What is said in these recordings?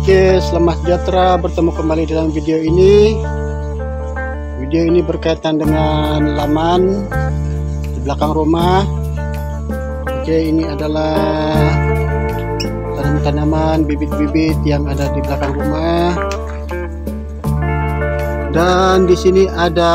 Oke, selamat sejahtera, bertemu kembali dalam video ini. Video ini berkaitan dengan laman di belakang rumah. Oke, ini adalah tanaman-tanaman, bibit-bibit yang ada di belakang rumah. Dan di sini ada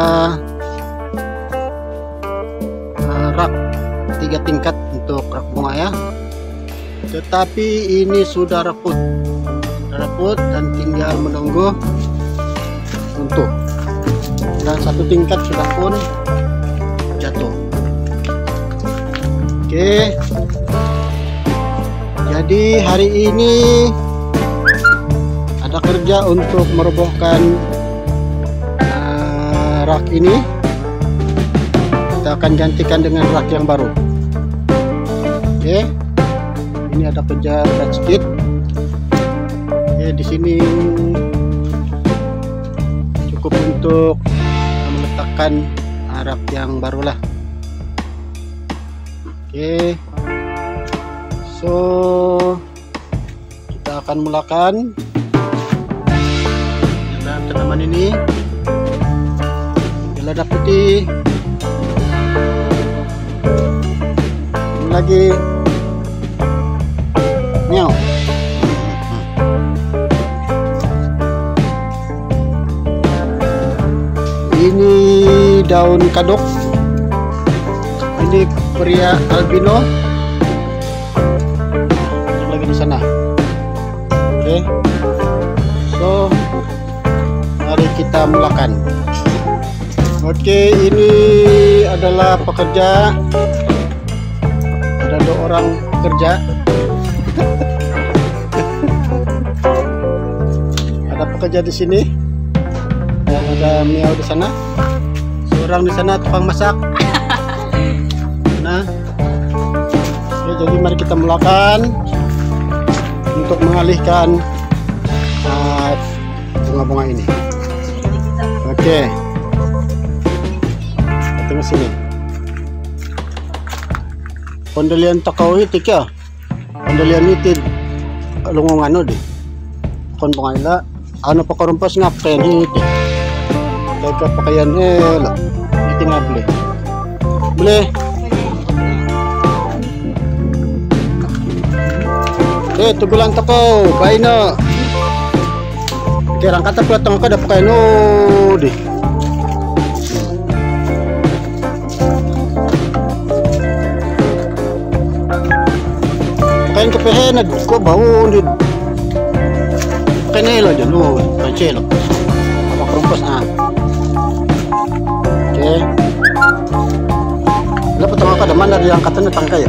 rak 3 tingkat untuk rak bunga ya. Tetapi ini sudah reput dan tinggal menunggu runtuh. Dan 1 tingkat sudah pun jatuh. Oke, jadi hari ini ada kerja untuk merobohkan rak ini. Kita akan gantikan dengan rak yang baru. Oke, ini ada kerja berat sedikit. Oke, di sini cukup untuk meletakkan rak yang barulah. Oke, so kita akan mulakan dalam tanaman ini. Lada putih ini lagi meow. Ini daun kadok, ini pria albino yang lagi di sana. Oke, so mari kita mulakan. Oke, ini adalah pekerja. Ada 2 orang kerja. Ada pekerja di sini. Dan ada miau di sana. Seorang di sana tukang masak. Nah, oke, jadi mari kita mulakan untuk mengalihkan bunga-bunga ini. Oke. Tengah sini. Pondalian takawi tika. Pondalian itu lungongan no di. Kon pangaila ano pa korumpas ngapen hiti. Teka pakaian lah. Itu ngable. Boleh. Tugulan takaw, kaino. Kira kata platong ka dapat kaino di. Kain kepehenad ko bau di kanela dyan kancelo apa kerumpus oke dapat tengok ada mana yang katanya tangkai ya.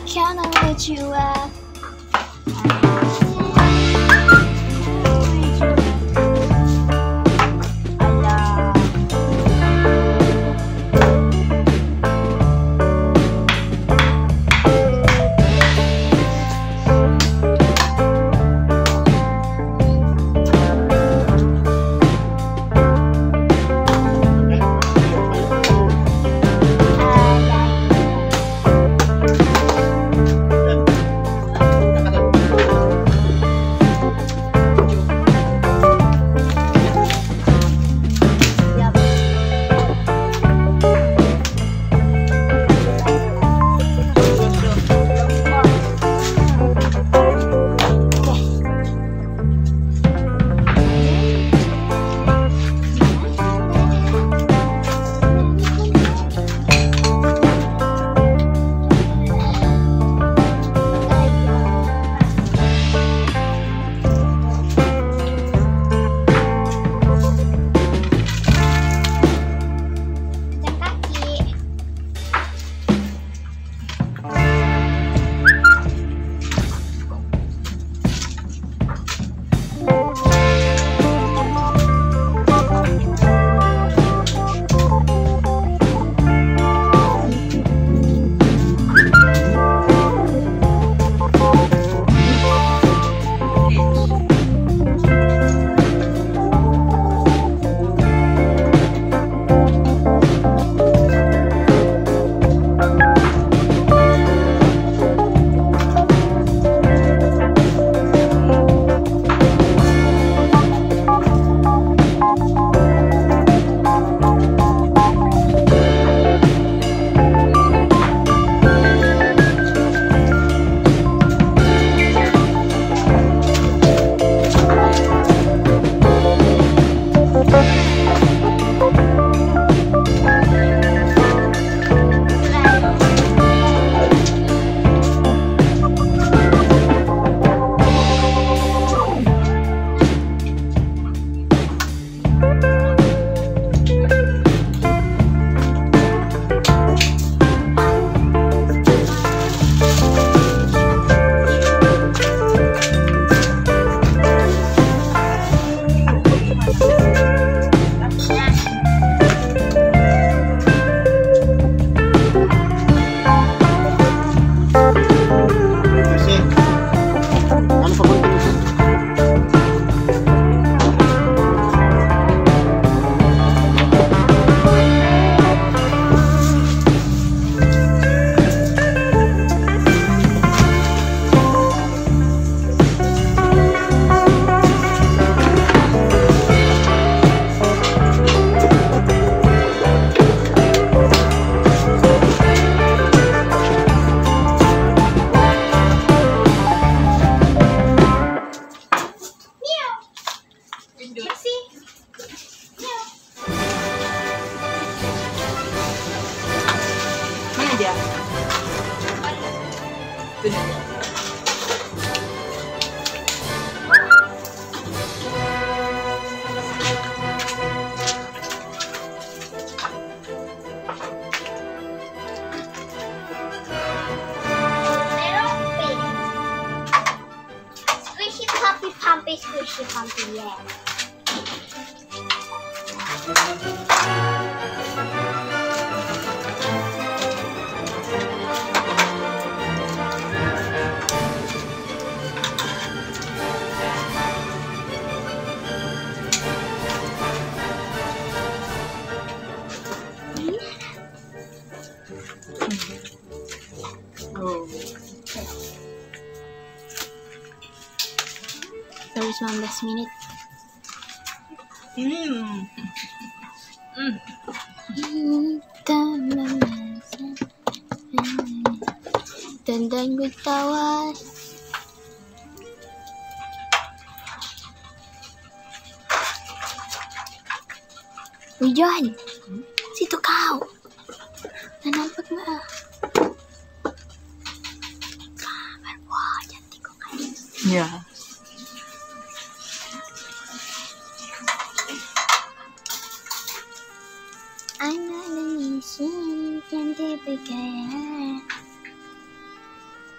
Can I let you up? dia. Tuh dia. Squishy puppy pumpy squishy pumpy, yeah. Oh. Baru 19 menit. Kita memasak tentang ketawa. Uy, John, situ kau. Nampak nggak? Kamar, wah cantik kok kan. Ya. Anak Indonesia cantik bergaya.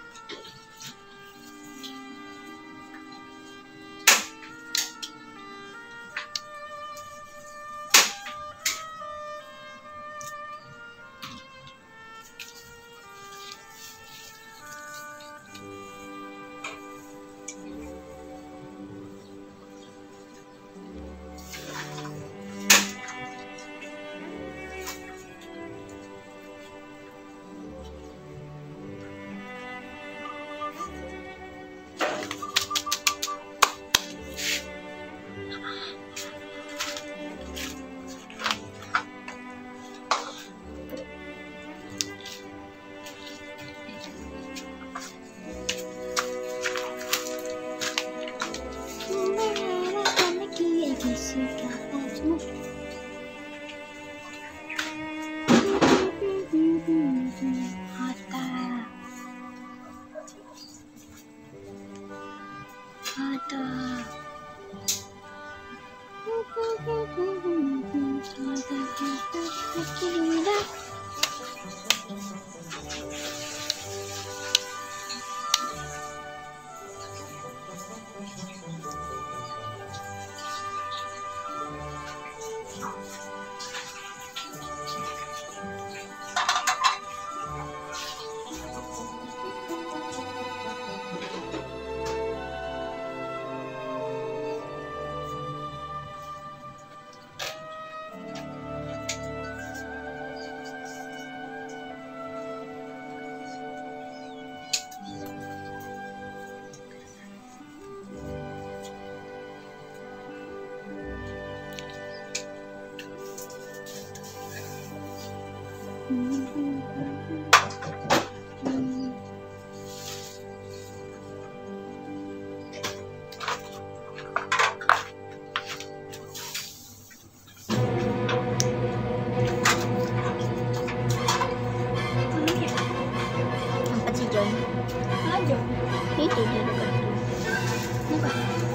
Tempat si John. Aja. Itu dia dekat. Apa?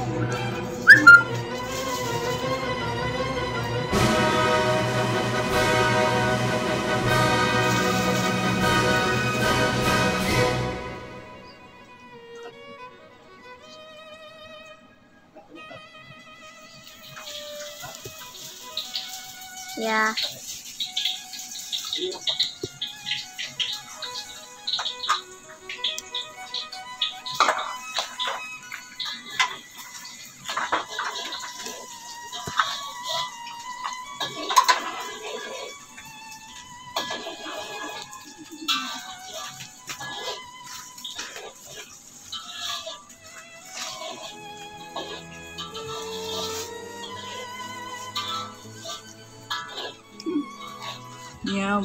Ya. Meow.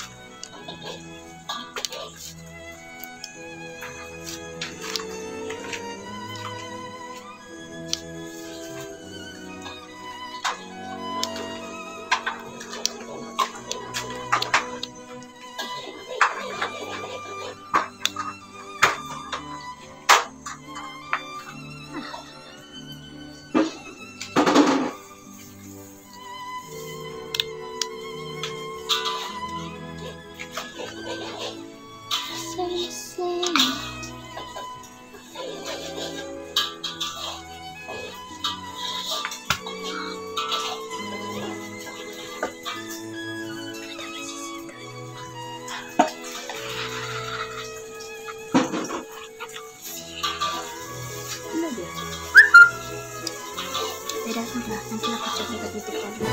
Beda sudah, nanti aku coba ke YouTube lagi.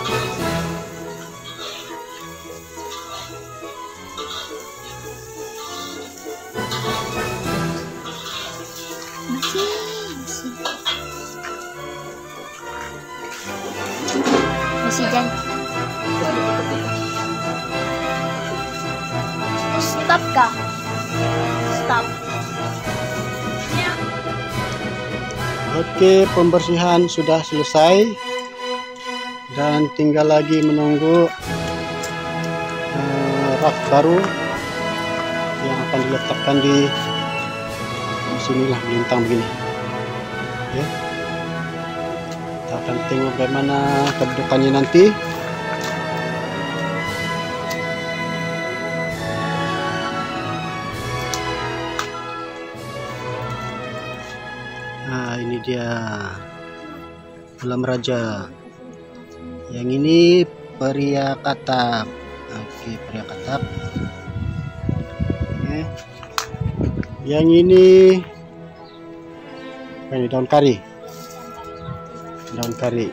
Masih. Masih Jan. Stop kah? Stop. Oke, pembersihan sudah selesai dan tinggal lagi menunggu rak baru yang akan diletakkan di sinilah, lintang begini. Oke. Kita akan tengok bagaimana kedudukannya nanti. Nah, ini dia Malam Raja. Yang ini pria katak. Oke, pria katak. Oke. Yang ini daun kari. Daun kari.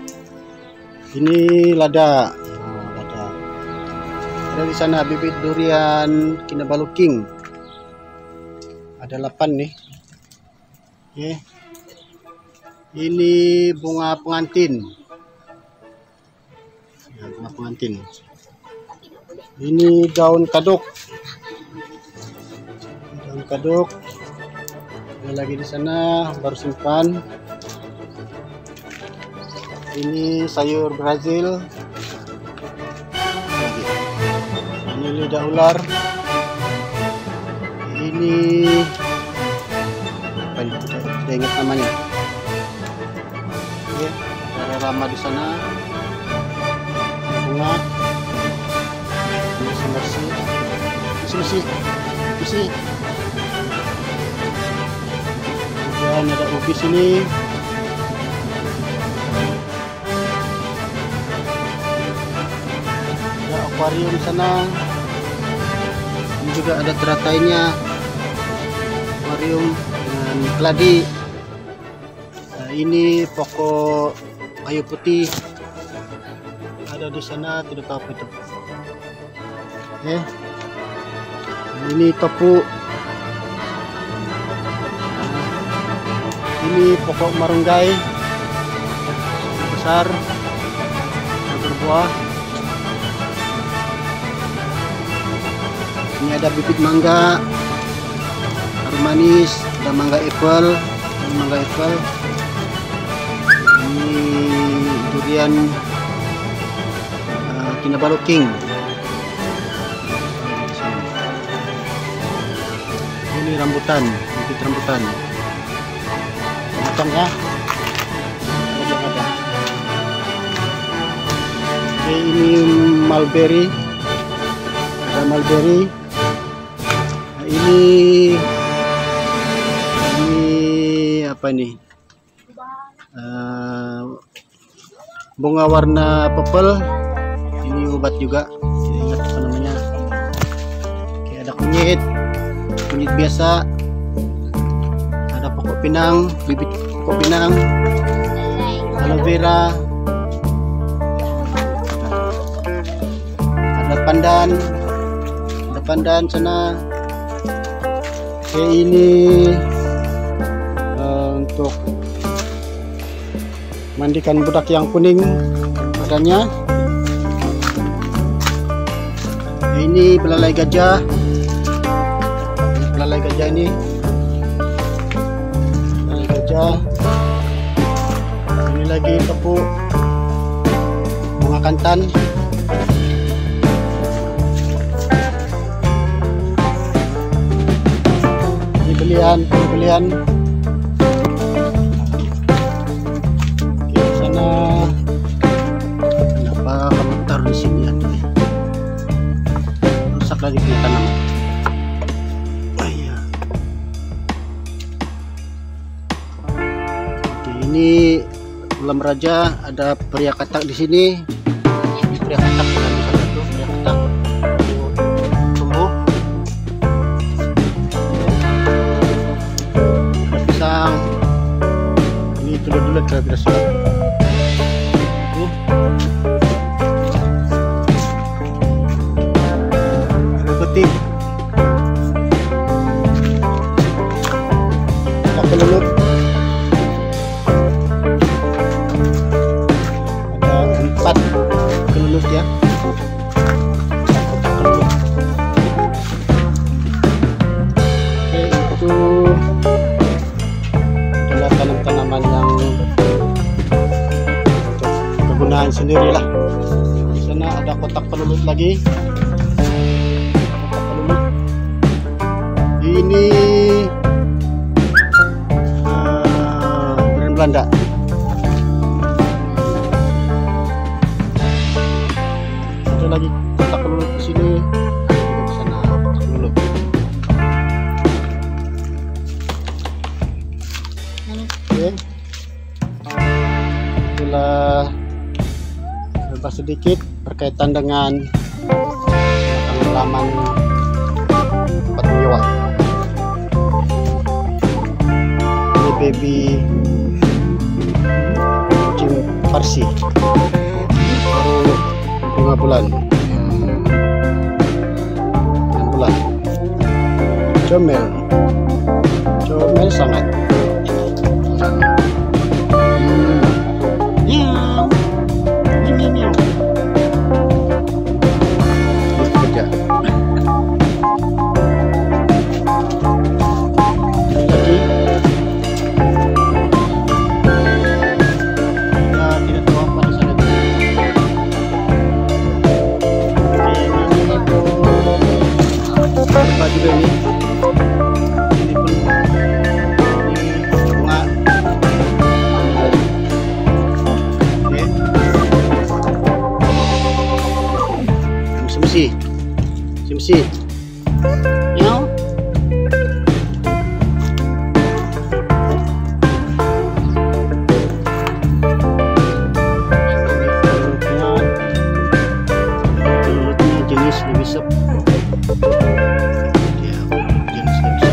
Ini lada. Oh, lada. Ada di sana bibit durian Kinabalu King. Ada 8 nih. Oke. Ini bunga pengantin. Ya, bunga pengantin. Ini daun kaduk. Daun kaduk. Ada lagi di sana, baru simpan. Ini sayur Brazil. Lagi. Ini Ini lidah ular. Ini apa ini? Tidak ingat namanya. Oke, ada rama di sana. Bunga. Bersih. Kemudian ada ubi sini. Ada akuarium sana. Ini juga ada teratainya. Akuarium dengan keladi. Nah, ini pokok kayu putih. Ada di sana, tidak tahu apa itu. Oke. Ini topu. Ini pokok marunggai besar berbuah. Ini ada bibit mangga, harum manis, ada mangga apple, ini durian Kinabalu King. Ini rambutan, bibit rambutan. Matang ya. Oke, ini mulberry. Ada mulberry. Nah, ini apa ini? Bunga warna purple. Ini obat juga. Tidak ingat apa namanya. Oke, ada kunyit biasa. Ada pokok pinang, bibit pokok pinang, aloe vera, ada pandan sana. Oke, ini untuk mandikan budak yang kuning badannya. Ini belalai gajah. Belalai gajah ini. Ini lagi tepu bunga kantan. Ini belian. Oke, sana kenapa kamu taruh di sini ya? Rusak lagi di tanam. Ini ulam raja, ada pria katak di sini. Ini pria katak bukan di sana tuh, pria katak tumbuh. Ada pisang. Ini dulu kira-kira sudah. Ada betik. Ada pelulut. Kelulut ya. Oke, itu adalah tanaman yang untuk kegunaan sendiri lah. Di sana ada kotak pelulut lagi. Ini brand Belanda. Lagi kotak pelulut di sini, di sana kotak pelulut. Oke, itulah berbahas sedikit berkaitan dengan halaman tempat menyewa. Ini baby kucing Parsi. Baru 5 bulan. Comel sangat. Miau. Terus kerja. Lagi. Ya, tidak tahu apa di sana. Ini juga ini pun ini bunga. Oke. Simsi. Simsi. Meow. Jenis lebih ya, jenis lebih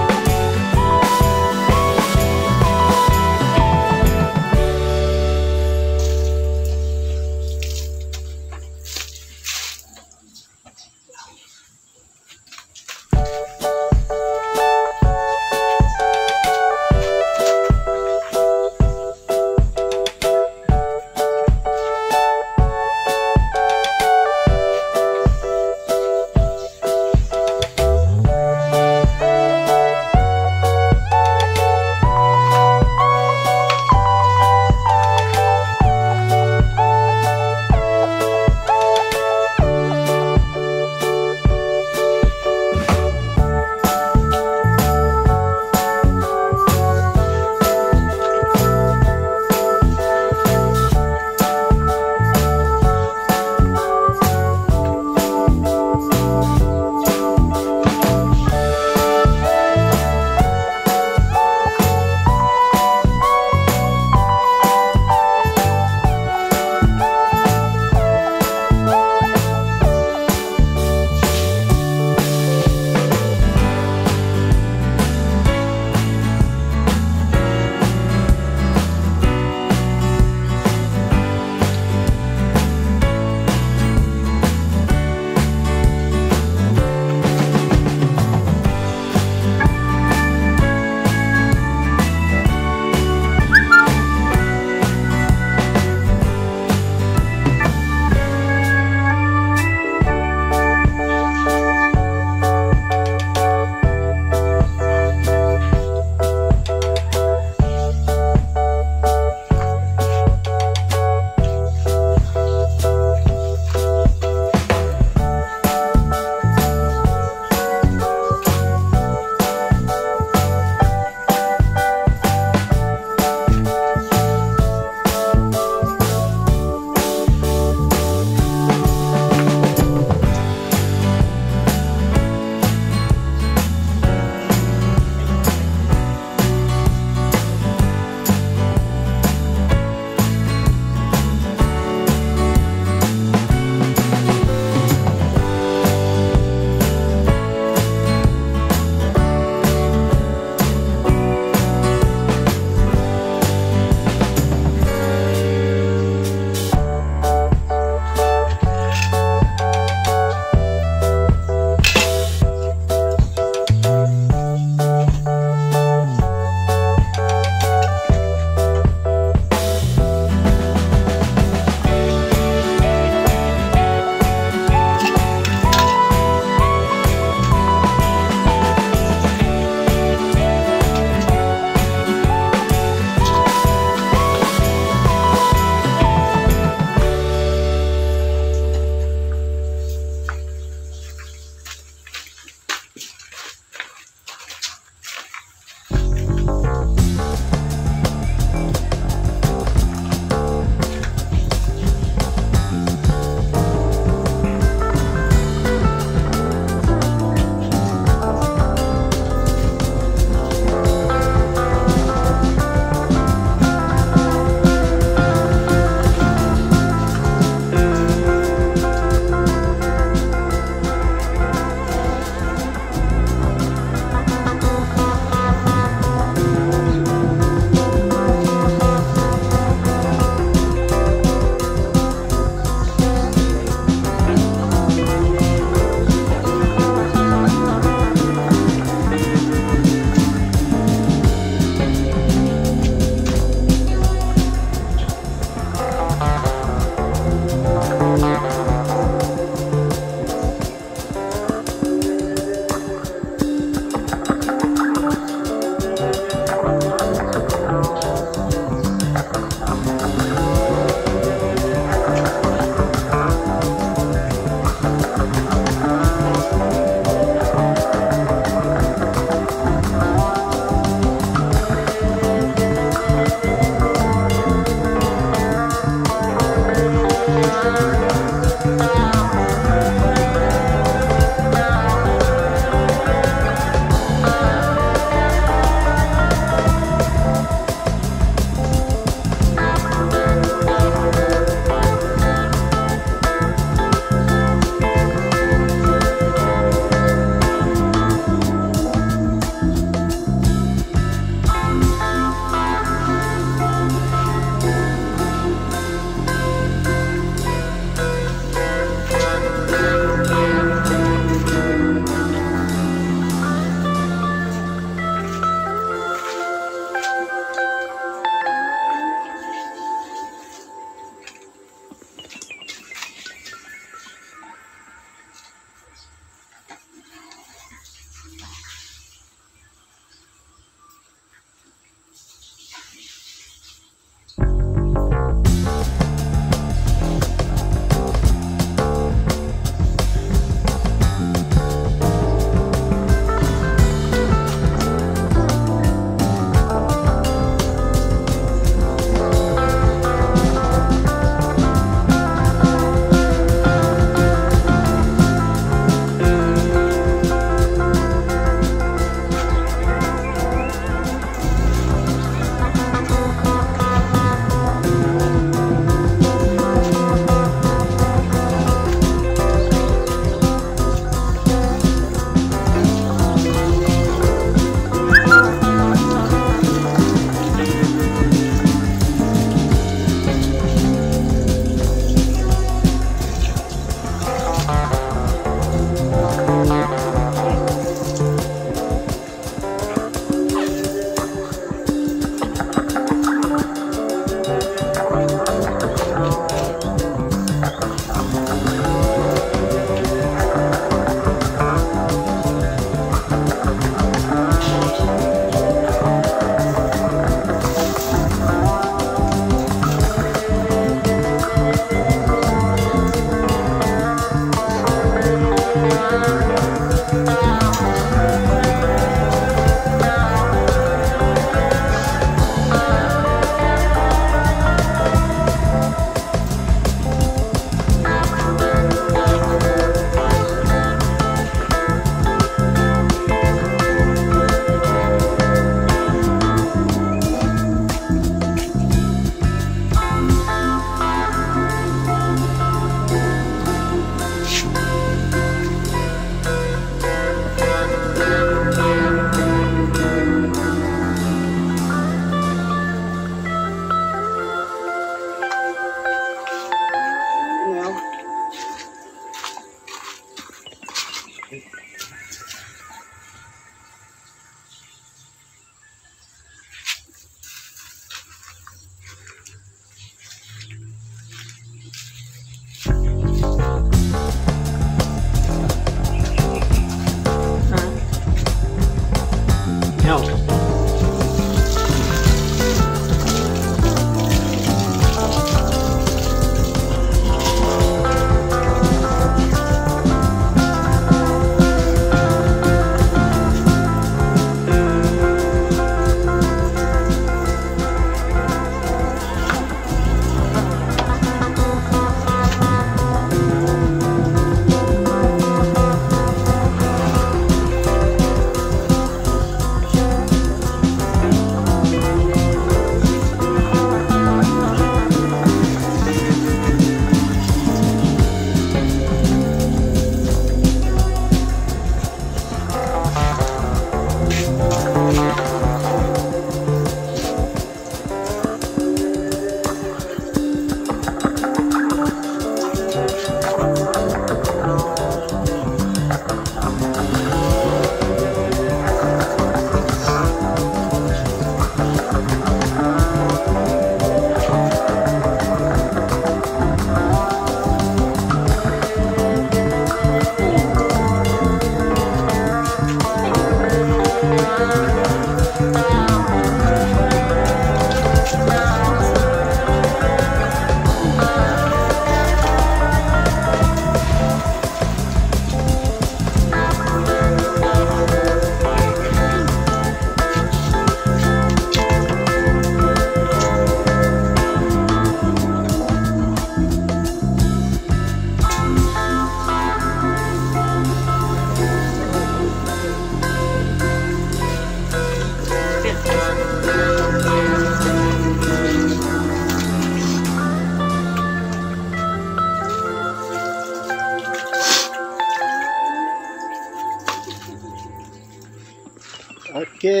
Oke,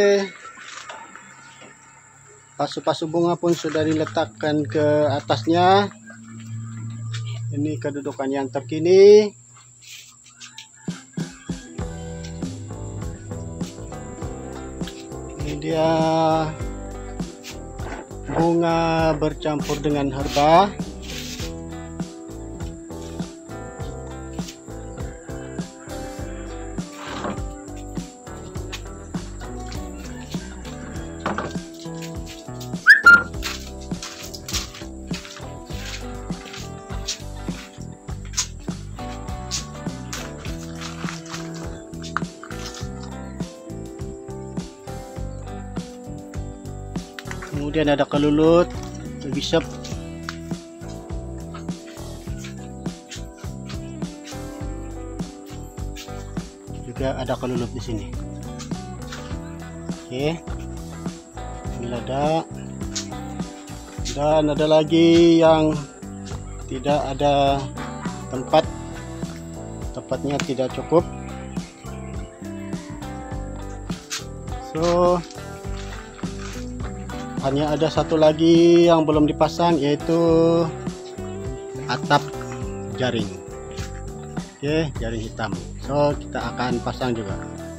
pasu-pasu bunga pun sudah diletakkan ke atasnya. Ini kedudukan yang terkini. Ini dia bunga bercampur dengan herba. Kemudian ada kelulut, bisep. Juga ada kelulut di sini. Oke. Ini ada. Dan ada lagi yang tidak ada tempat. Tempatnya tidak cukup. So, hanya ada satu lagi yang belum dipasang, yaitu atap jaring. Oke, jaring hitam. So kita akan pasang juga.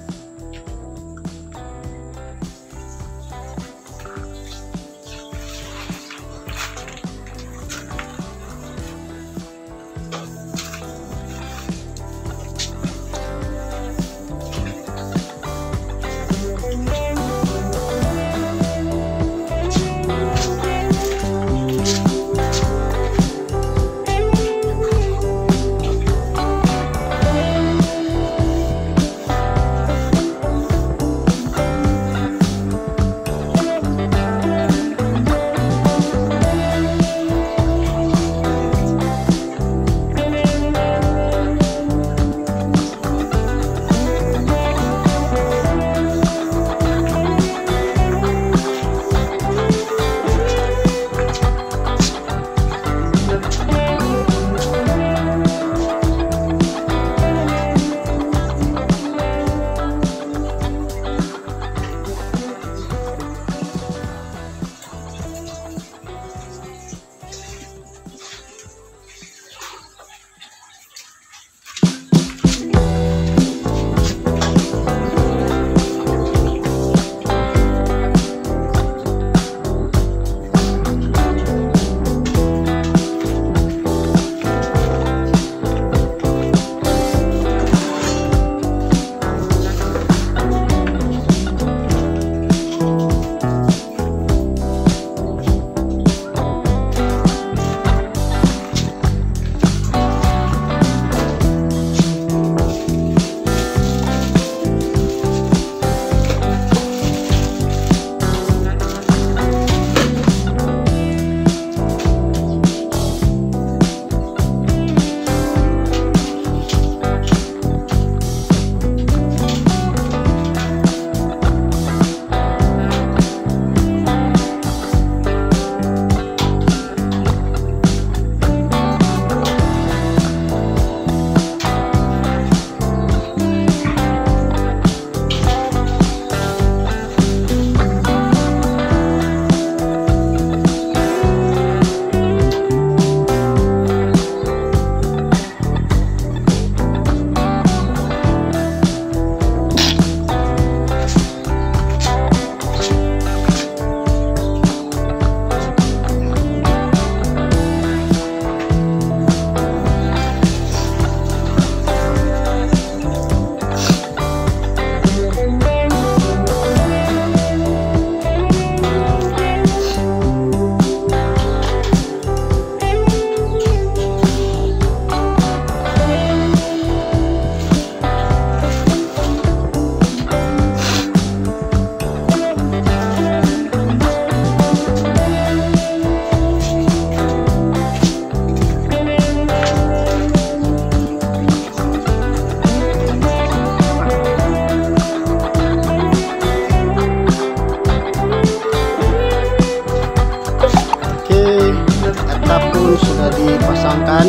sudah dipasangkan.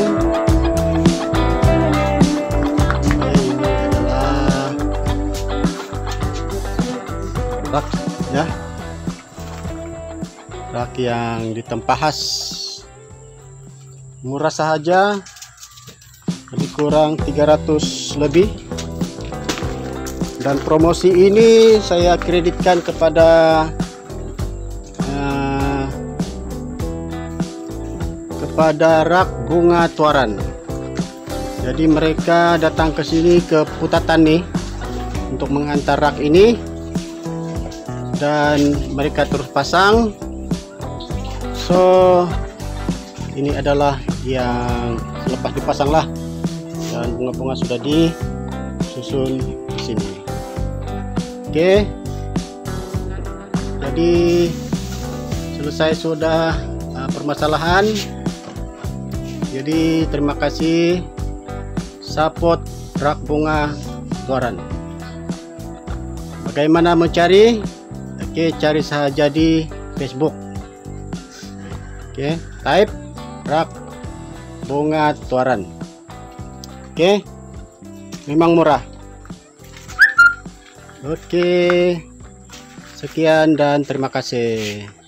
Ini adalah yang ditempahas. Murah saja, lebih kurang 300 lebih. Dan promosi ini saya kreditkan kepada rak bunga Tuaran. Jadi mereka datang ke sini ke Putatani untuk mengantar rak ini, dan mereka terus pasang. So ini adalah yang lepas dipasang lah, dan bunga-bunga sudah disusun di sini. Oke, jadi selesai sudah permasalahan. Jadi terima kasih support rak bunga Tuaran. Bagaimana mencari? Oke, cari saja di Facebook. Oke, type rak bunga Tuaran. Oke, memang murah. Oke, sekian dan terima kasih.